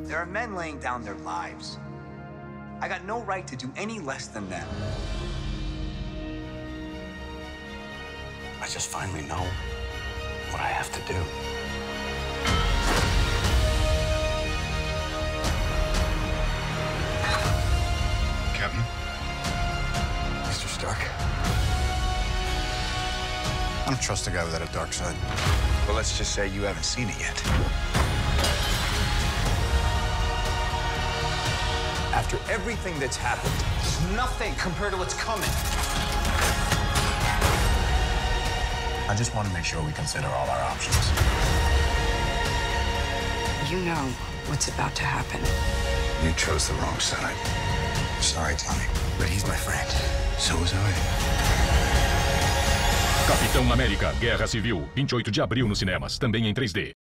There are men laying down their lives. I got no right to do any less than them. I just finally know what I have to do. Captain? Mr. Stark? I don't trust a guy without a dark side. Well, let's just say you haven't seen it yet. After everything that's happened, it's nothing compared to what's coming. I just want to make sure we consider all our options. You know what's about to happen. You chose the wrong side. Sorry, Tony, but he's my friend. So was I. Capitão América, Guerra Civil, 28 de abril nos cinemas, também em 3D.